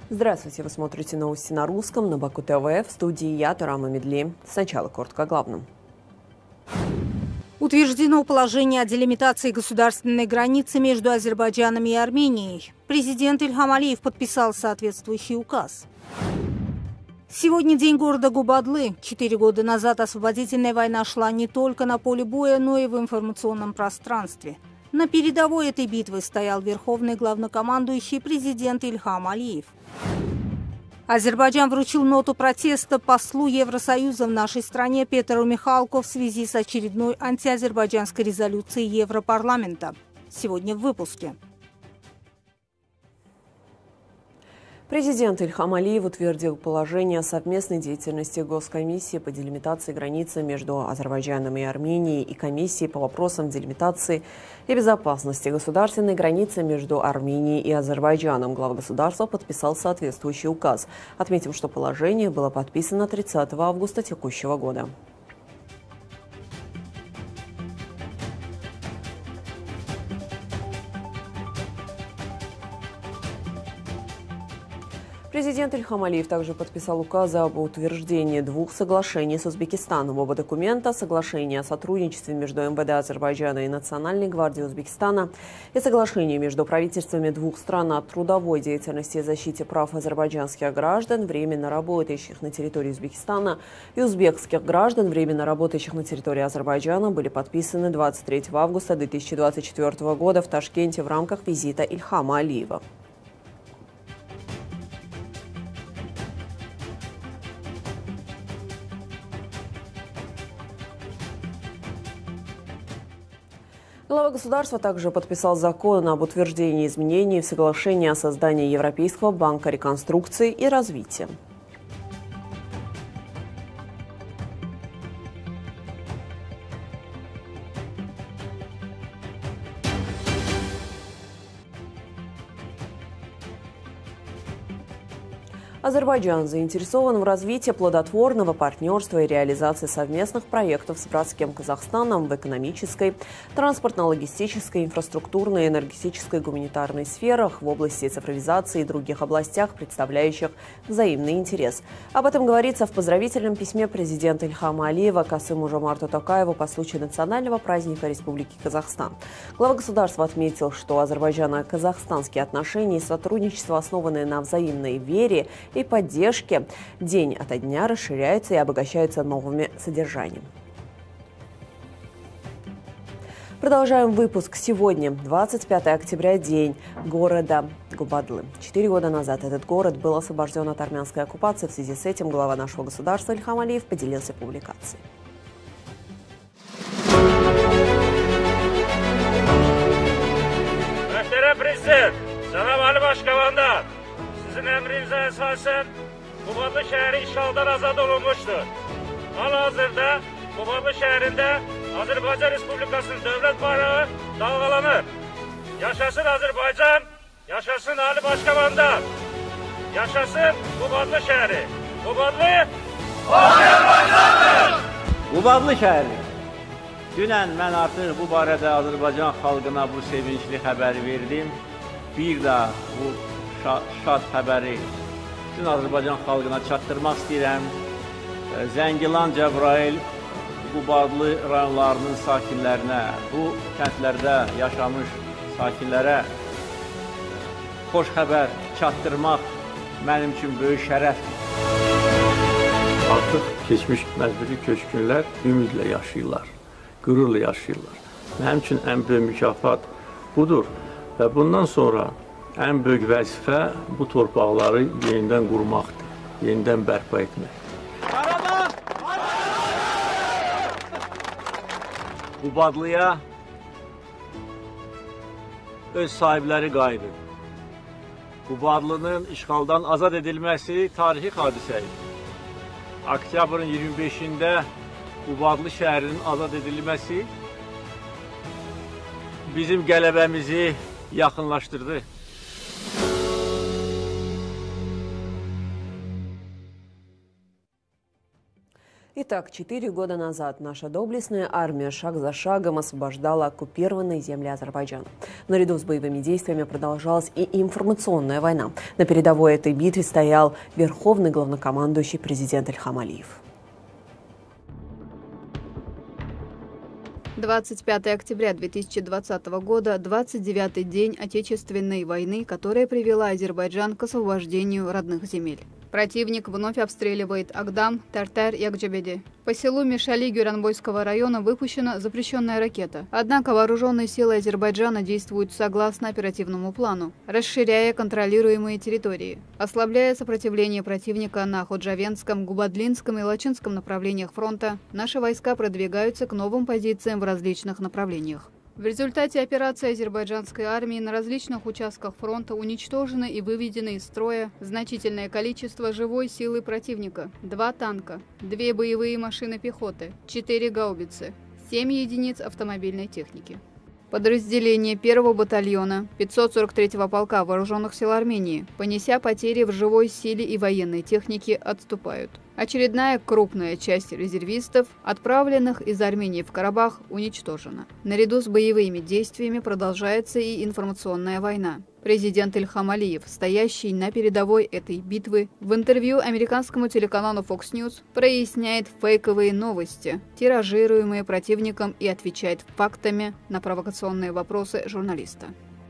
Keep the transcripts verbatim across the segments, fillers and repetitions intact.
Здравствуйте, вы смотрите новости на русском на Баку ТВ. В студии я, Турама Медли. Сначала коротко о главном. Утверждено положение о делимитации государственной границы между Азербайджаном и Арменией. Президент Ильхам Алиев подписал соответствующий указ. Сегодня день города Губадлы. Четыре года назад освободительная война шла не только на поле боя, но и в информационном пространстве. На передовой этой битвы стоял верховный главнокомандующий президент Ильхам Алиев. Азербайджан вручил ноту протеста послу Евросоюза в нашей стране Петру Михалко в связи с очередной антиазербайджанской резолюцией Европарламента. Сегодня в выпуске. Президент Ильхам Алиев утвердил положение о совместной деятельности Госкомиссии по делимитации границы между Азербайджаном и Арменией и Комиссии по вопросам делимитации и безопасности государственной границы между Арменией и Азербайджаном. Глава государства подписал соответствующий указ. Отметим, что положение было подписано тридцатого августа текущего года. Президент Ильхам Алиев также подписал указы об утверждении двух соглашений с Узбекистаном. Оба документа – соглашение о сотрудничестве между МВД Азербайджана и Национальной гвардией Узбекистана и соглашение между правительствами двух стран о трудовой деятельности и защите прав азербайджанских граждан, временно работающих на территории Узбекистана, и узбекских граждан, временно работающих на территории Азербайджана, были подписаны двадцать третьего августа две тысячи двадцать четвёртого года в Ташкенте в рамках визита Ильхама Алиева. Глава государства также подписал закон об утверждении изменений в соглашении о создании Европейского банка реконструкции и развития. Азербайджан заинтересован в развитии плодотворного партнерства и реализации совместных проектов с братским Казахстаном в экономической, транспортно-логистической, инфраструктурной, энергетической, гуманитарной сферах, в области цифровизации и других областях, представляющих взаимный интерес. Об этом говорится в поздравительном письме президента Ильхама Алиева Касыму-Жомарту Токаеву по случаю национального праздника Республики Казахстан. Глава государства отметил, что азербайджано-казахстанские отношения и сотрудничество, основанные на взаимной вере и поддержки, день ото дня расширяются и обогащаются новыми содержаниями. Продолжаем выпуск. Сегодня, двадцать пятого октября, день города Губадлы. Четыре года назад этот город был освобожден от армянской оккупации. В связи с этим глава нашего государства Ильхам Алиев поделился публикацией. Президент, sizin emrinize esasen Qubadlı şəhəri işğaldan azad olunmuşdur. Hal-hazırda Qubadlı şəhərində Azərbaycan Respublikasının dövlət bayrağı dalğalanır. Yaşasın Azərbaycan, yaşasın Ali Başkomandan, yaşasın Qubadlı şəhəri. Qubadlı Azərbaycandır! Qubadlı şəhəri. Dünən mən artıq bu barədə Azərbaycan xalqına bu sevincli xəbəri verdim. Bir də bu şad xəbəri bütün Azərbaycan xalqına çatdırmaq istəyirəm. Zəngilan, Cəbrayıl, Qubadlı rayonlarının sakinlərinə, bu kəndlərdə yaşamış sakinlərə xoş xəbər çatdırmaq mənim üçün böyük şərəfdir. Artıq keçmiş məcburi köçkünlər ümidlə yaşayırlar, qürurla yaşayırlar. Mənim üçün ən böyük mükafat budur və bundan sonra ən böyük vəzifə bu torpaqları yenidən qurmaqdır, yenidən bərpa etmək. Qubadlıya öz sahibləri qayıdır. Qubadlının işğaldan azad edilməsi tarixi hadisədir. Oktyabrın iyirmi beşində Qubadlı şəhərinin azad edilməsi bizim qələbəmizi yaxınlaşdırdı. Итак, так, четыре года назад наша доблестная армия шаг за шагом освобождала оккупированные земли Азербайджана. Наряду с боевыми действиями продолжалась и информационная война. На передовой этой битве стоял верховный главнокомандующий президент Ильхам Алиев. двадцать пятое октября две тысячи двадцатого года, двадцать девятый день Отечественной войны, которая привела Азербайджан к освобождению родных земель. Противник вновь обстреливает Агдам, Тартар и Акджабеди. По селу Мешали Гюранбойского района выпущена запрещенная ракета. Однако вооруженные силы Азербайджана действуют согласно оперативному плану, расширяя контролируемые территории. Ослабляя сопротивление противника на Ходжавендском, Губадлинском и Лачинском направлениях фронта, наши войска продвигаются к новым позициям в различных направлениях. В результате операции азербайджанской армии на различных участках фронта уничтожено и выведено из строя значительное количество живой силы противника: два танка, две боевые машины пехоты, четыре гаубицы, семь единиц автомобильной техники. Подразделение первого батальона пятьсот сорок третьего полка Вооруженных сил Армении, понеся потери в живой силе и военной технике, отступают. Очередная крупная часть резервистов, отправленных из Армении в Карабах, уничтожена. Наряду с боевыми действиями продолжается и информационная война. Президент Ильхам Алиев, стоящий на передовой этой битвы, в интервью американскому телеканалу Fox News проясняет фейковые новости, тиражируемые противником, и отвечает фактами на провокационные вопросы журналиста.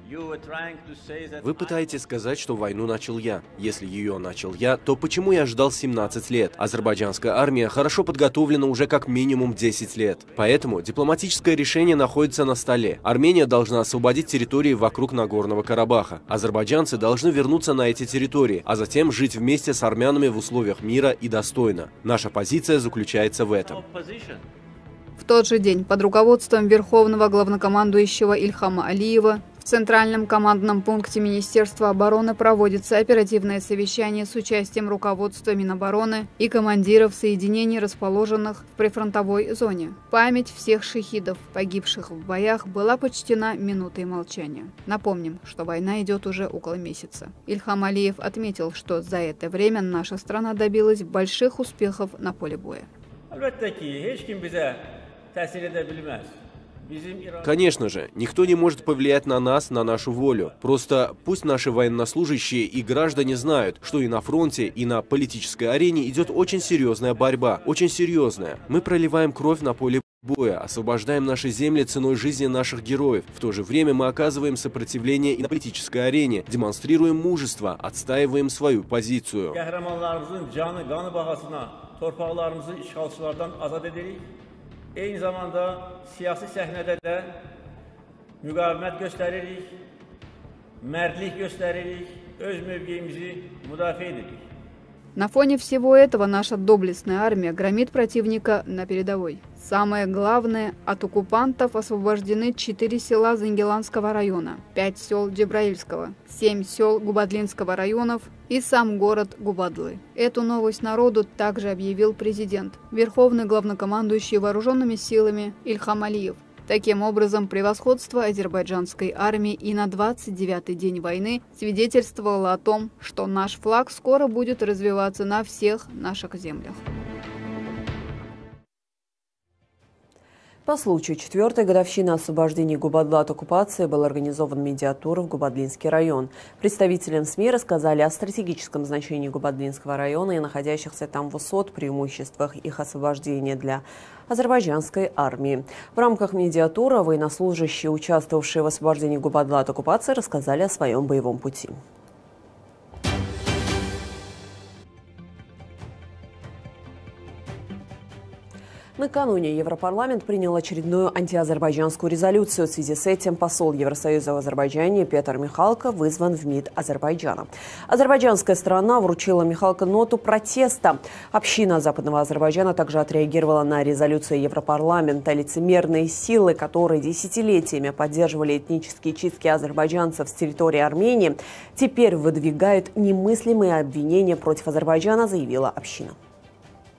Вы пытаетесь сказать, что войну начал я. Если ее начал я, то почему я ждал семнадцать лет? Азербайджанская армия хорошо подготовлена уже как минимум десять лет. Поэтому дипломатическое решение находится на столе. Армения должна освободить территории вокруг Нагорного Карабаха. Азербайджанцы должны вернуться на эти территории, а затем жить вместе с армянами в условиях мира и достойно. Наша позиция заключается в этом. В тот же день под руководством верховного главнокомандующего Ильхама Алиева в Центральном командном пункте Министерства обороны проводится оперативное совещание с участием руководства Минобороны и командиров соединений, расположенных в прифронтовой зоне. Память всех шахидов, погибших в боях, была почтена минутой молчания. Напомним, что война идет уже около месяца. Ильхам Алиев отметил, что за это время наша страна добилась больших успехов на поле боя. Конечно же, никто не может повлиять на нас, на нашу волю. Просто пусть наши военнослужащие и граждане знают, что и на фронте, и на политической арене идет очень серьезная борьба. Очень серьезная. Мы проливаем кровь на поле боя, освобождаем наши земли ценой жизни наших героев. В то же время мы оказываем сопротивление и на политической арене, демонстрируем мужество, отстаиваем свою позицию. Eyni zamanda siyasi səhnədə də müqavimət göstəririk, mərdlik göstəririk, öz mövqeyimizi müdafiə edirik. На фоне всего этого наша доблестная армия громит противника на передовой. Самое главное, от оккупантов освобождены четыре села Зангеланского района, пять сел Джебраильского, семь сел Губадлинского районов и сам город Губадлы. Эту новость народу также объявил президент, верховный главнокомандующий вооруженными силами Ильхам Алиев. Таким образом, превосходство азербайджанской армии и на двадцать девятый день войны свидетельствовало о том, что наш флаг скоро будет развиваться на всех наших землях. По случаю четвертой годовщины освобождения Губадла от оккупации был организован медиатур в Губадлинский район. Представителям СМИ рассказали о стратегическом значении Губадлинского района и находящихся там высот, преимуществах их освобождения для азербайджанской армии. В рамках медиатура военнослужащие, участвовавшие в освобождении Губадла от оккупации, рассказали о своем боевом пути. Накануне Европарламент принял очередную антиазербайджанскую резолюцию. В связи с этим посол Евросоюза в Азербайджане Петр Михалко вызван в МИД Азербайджана. Азербайджанская сторона вручила Михалко ноту протеста. Община Западного Азербайджана также отреагировала на резолюцию Европарламента. Лицемерные силы, которые десятилетиями поддерживали этнические чистки азербайджанцев с территории Армении, теперь выдвигают немыслимые обвинения против Азербайджана, заявила община.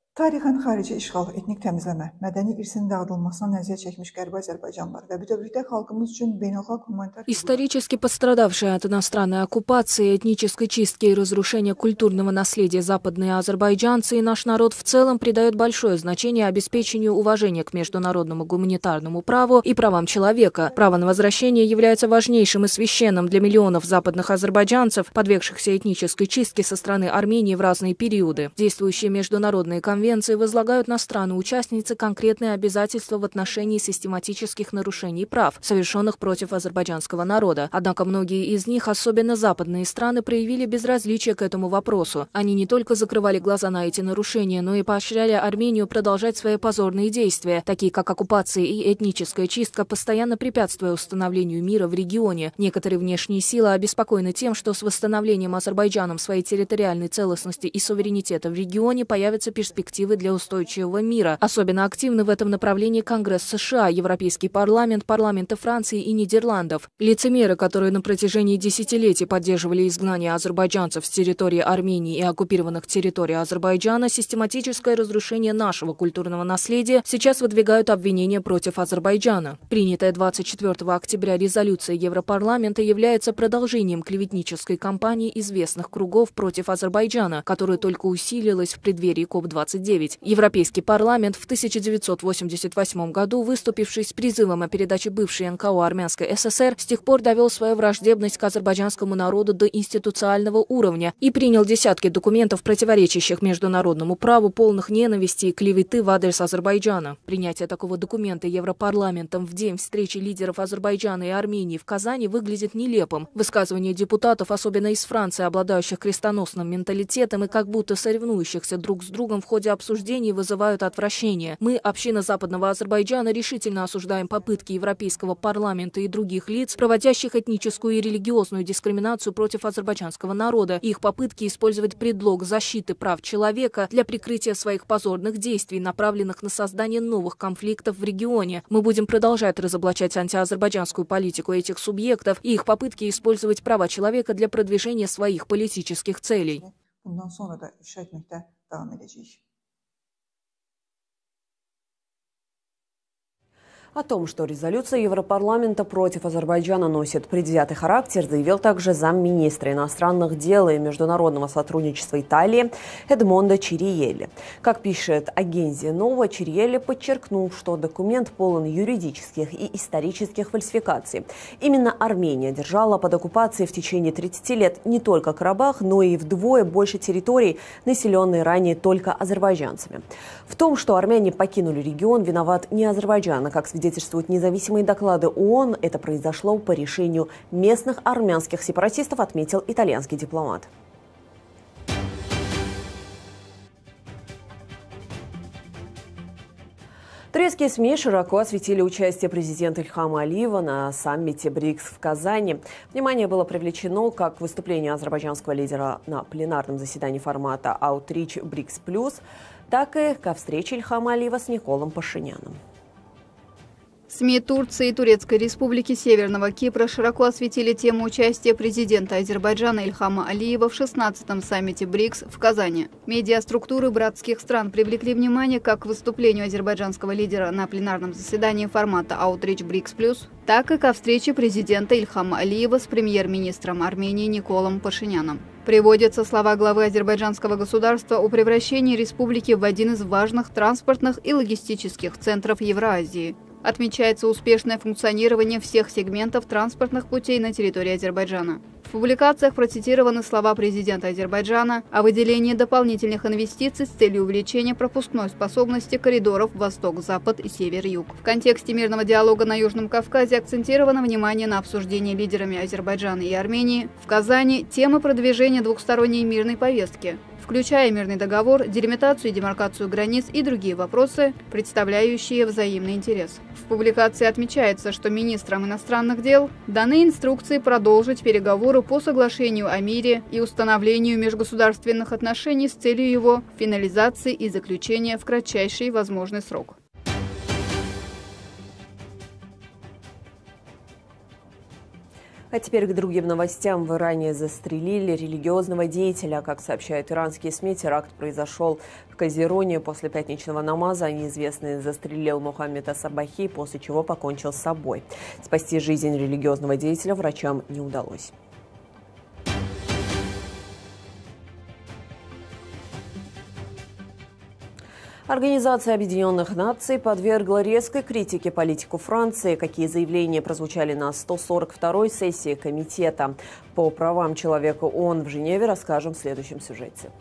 Tarixən xarici işğal, etnik təmizləmə, mədəni irsinin dağıdılmasına nəzərə çəkmiş Qərbi Azərbaycanlılar və bütövlükdə xalqımız üçün beynəlxalq humanitar... Исторически пострадавшая от иностранной оккупации, этнической чистки и разрушения культурного наследия западные азербайджанцы и наш народ в целом придают большое значение обеспечению уважения к международному гуманитарному праву и правам человека. Право на возвращение является важнейшим и священным для миллионов западных азербайджанцев, подвергшихся этнической чистке со стороны Армении в разные периоды. Действующие международные конвенции Конвенции возлагают на страны-участницы конкретные обязательства в отношении систематических нарушений прав, совершенных против азербайджанского народа. Однако многие из них, особенно западные страны, проявили безразличие к этому вопросу. Они не только закрывали глаза на эти нарушения, но и поощряли Армению продолжать свои позорные действия, такие как оккупация и этническая чистка, постоянно препятствуя установлению мира в регионе. Некоторые внешние силы обеспокоены тем, что с восстановлением Азербайджаном своей территориальной целостности и суверенитета в регионе появятся перспективы для устойчивого мира. Особенно активны в этом направлении Конгресс США, Европейский парламент, парламенты Франции и Нидерландов. Лицемеры, которые на протяжении десятилетий поддерживали изгнание азербайджанцев с территории Армении и оккупированных территорий Азербайджана, систематическое разрушение нашего культурного наследия, сейчас выдвигают обвинения против Азербайджана. Принятая двадцать четвёртого октября резолюция Европарламента является продолжением клеветнической кампании известных кругов против Азербайджана, которая только усилилась в преддверии коп двадцать девять. Европейский парламент в тысяча девятьсот восемьдесят восьмом году, выступивший с призывом о передаче бывшей эн ка о Армянской эс эс эр, с тех пор довел свою враждебность к азербайджанскому народу до институционального уровня и принял десятки документов, противоречащих международному праву, полных ненависти и клеветы в адрес Азербайджана. Принятие такого документа Европарламентом в день встречи лидеров Азербайджана и Армении в Казани выглядит нелепым. Высказывания депутатов, особенно из Франции, обладающих крестоносным менталитетом и как будто соревнующихся друг с другом в ходе обсуждений, вызывают отвращение. Мы, община Западного Азербайджана, решительно осуждаем попытки Европейского парламента и других лиц, проводящих этническую и религиозную дискриминацию против азербайджанского народа, и их попытки использовать предлог защиты прав человека для прикрытия своих позорных действий, направленных на создание новых конфликтов в регионе. Мы будем продолжать разоблачать антиазербайджанскую политику этих субъектов и их попытки использовать права человека для продвижения своих политических целей. О том, что резолюция Европарламента против Азербайджана носит предвзятый характер, заявил также замминистра иностранных дел и международного сотрудничества Италии Эдмондо Чириелли. Как пишет агенция «Нова», Чириелли подчеркнул, что документ полон юридических и исторических фальсификаций. Именно Армения держала под оккупацией в течение тридцати лет не только Карабах, но и вдвое больше территорий, населенные ранее только азербайджанцами. В том, что армяне покинули регион, виноват не Азербайджан, а как свидетельствуют независимые доклады ООН, это произошло по решению местных армянских сепаратистов, отметил итальянский дипломат. Турецкие СМИ широко осветили участие президента Ильхама Алиева на саммите БРИКС в Казани. Внимание было привлечено как к выступлению азербайджанского лидера на пленарном заседании формата Outreach БРИКС плюс, так и ко встрече Ильхама Алиева с Николом Пашиняном. СМИ Турции и Турецкой Республики Северного Кипра широко осветили тему участия президента Азербайджана Ильхама Алиева в шестнадцатом саммите БРИКС в Казани. Медиаструктуры братских стран привлекли внимание как к выступлению азербайджанского лидера на пленарном заседании формата Outreach БРИКС плюс, так и ко встрече президента Ильхама Алиева с премьер-министром Армении Николом Пашиняном. Приводятся слова главы азербайджанского государства о превращении республики в один из важных транспортных и логистических центров Евразии. Отмечается успешное функционирование всех сегментов транспортных путей на территории Азербайджана. В публикациях процитированы слова президента Азербайджана о выделении дополнительных инвестиций с целью увеличения пропускной способности коридоров Восток-Запад и Север-Юг. В контексте мирного диалога на Южном Кавказе акцентировано внимание на обсуждении лидерами Азербайджана и Армении в Казани темы продвижения двухсторонней мирной повестки, включая мирный договор, делимитацию и демаркацию границ и другие вопросы, представляющие взаимный интерес. В публикации отмечается, что министрам иностранных дел даны инструкции продолжить переговоры по соглашению о мире и установлению межгосударственных отношений с целью его финализации и заключения в кратчайший возможный срок. А теперь к другим новостям. В Иране застрелили религиозного деятеля. Как сообщают иранские СМИ, теракт произошел в Казироне. После пятничного намаза неизвестный застрелил Мухаммеда Сабахи, после чего покончил с собой. Спасти жизнь религиозного деятеля врачам не удалось. Организация Объединенных Наций подвергла резкой критике политику Франции. Какие заявления прозвучали на сто сорок второй сессии Комитета по правам человека ООН в Женеве, расскажем в следующем сюжете.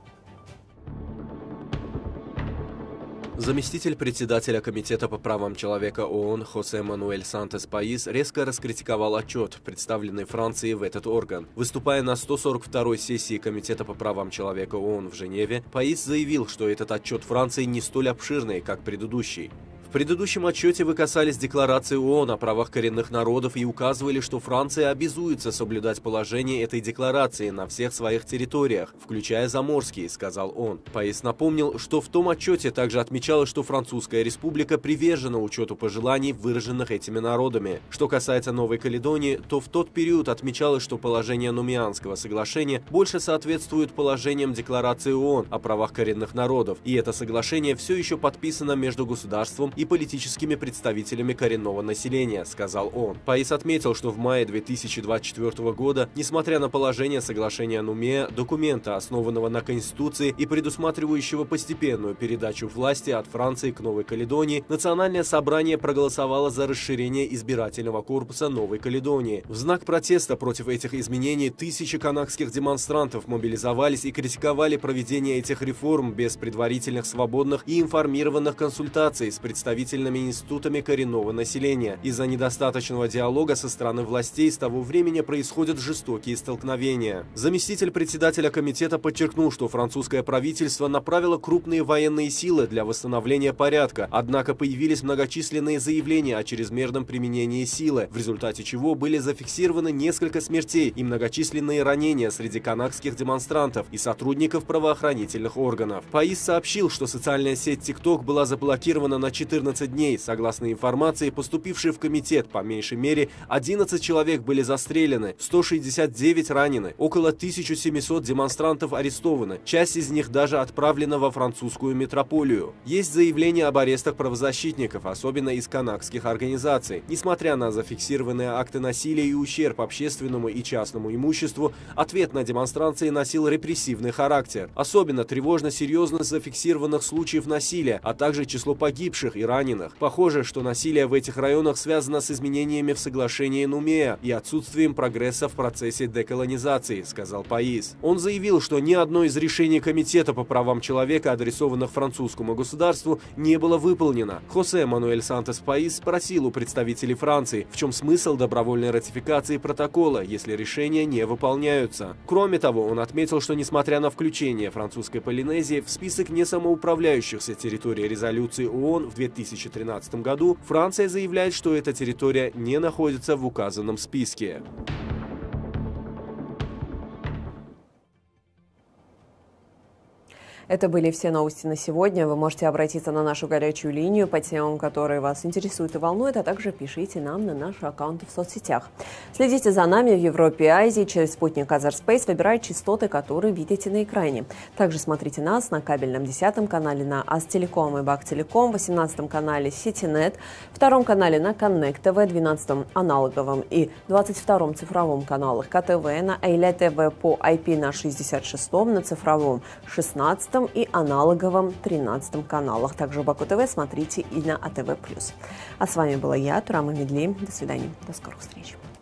Заместитель председателя Комитета по правам человека ООН Хосе Мануэль Сантес Паис резко раскритиковал отчет, представленный Францией в этот орган. Выступая на сто сорок второй сессии Комитета по правам человека ООН в Женеве, Паис заявил, что этот отчет Франции не столь обширный, как предыдущий. В предыдущем отчете вы касались декларации ООН о правах коренных народов и указывали, что Франция обязуется соблюдать положение этой декларации на всех своих территориях, включая заморские, сказал он. Паис напомнил, что в том отчете также отмечалось, что Французская республика привержена учету пожеланий, выраженных этими народами. Что касается Новой Каледонии, то в тот период отмечалось, что положение Нумианского соглашения больше соответствует положениям декларации ООН о правах коренных народов, и это соглашение все еще подписано между государством и политическими представителями коренного населения, сказал он. Паис отметил, что в мае две тысячи двадцать четвёртого года, несмотря на положение соглашения Нумеа, документа, основанного на Конституции и предусматривающего постепенную передачу власти от Франции к Новой Каледонии, Национальное собрание проголосовало за расширение избирательного корпуса Новой Каледонии. В знак протеста против этих изменений тысячи канакских демонстрантов мобилизовались и критиковали проведение этих реформ без предварительных, свободных и информированных консультаций с представителями представительными институтами коренного населения. Из-за недостаточного диалога со стороны властей с того времени происходят жестокие столкновения. Заместитель председателя комитета подчеркнул, что французское правительство направило крупные военные силы для восстановления порядка, однако появились многочисленные заявления о чрезмерном применении силы, в результате чего были зафиксированы несколько смертей и многочисленные ранения среди канакских демонстрантов и сотрудников правоохранительных органов. Паис сообщил, что социальная сеть TikTok была заблокирована на четырнадцать дней. Согласно информации, поступившей в комитет, по меньшей мере одиннадцать человек были застрелены, сто шестьдесят девять ранены, около тысячи семисот демонстрантов арестованы, часть из них даже отправлена во французскую метрополию. Есть заявления об арестах правозащитников, особенно из канакских организаций. Несмотря на зафиксированные акты насилия и ущерб общественному и частному имуществу, ответ на демонстрации носил репрессивный характер. Особенно тревожно серьезность зафиксированных случаев насилия, а также число погибших и раненых. Похоже, что насилие в этих районах связано с изменениями в соглашении Нумеа и отсутствием прогресса в процессе деколонизации, сказал Паис. Он заявил, что ни одно из решений Комитета по правам человека, адресованных французскому государству, не было выполнено. Хосе Мануэль Сантес Паис спросил у представителей Франции, в чем смысл добровольной ратификации протокола, если решения не выполняются. Кроме того, он отметил, что несмотря на включение французской Полинезии в список несамоуправляющихся территорий резолюции ООН в две тысячи тринадцатом году, Франция заявляет, что эта территория не находится в указанном списке. Это были все новости на сегодня. Вы можете обратиться на нашу горячую линию по темам, которые вас интересуют и волнуют, а также пишите нам на наши аккаунты в соцсетях. Следите за нами в Европе и Азии через спутник Азерспейс. Выбирайте частоты, которые видите на экране. Также смотрите нас на кабельном десятом канале на Астелеком и Бактелеком, восемнадцатом канале Ситинет, втором канале на Коннект ТВ, двенадцатом аналоговом и двадцать втором цифровом каналах КТВ, на Эйле ТВ по ай пи на шестьдесят шестом, на цифровом шестнадцатом и аналоговом тринадцатом каналах. Также в Баку ТВ смотрите и на АТВ плюс. А с вами была я, Турама Медли. До свидания. До скорых встреч.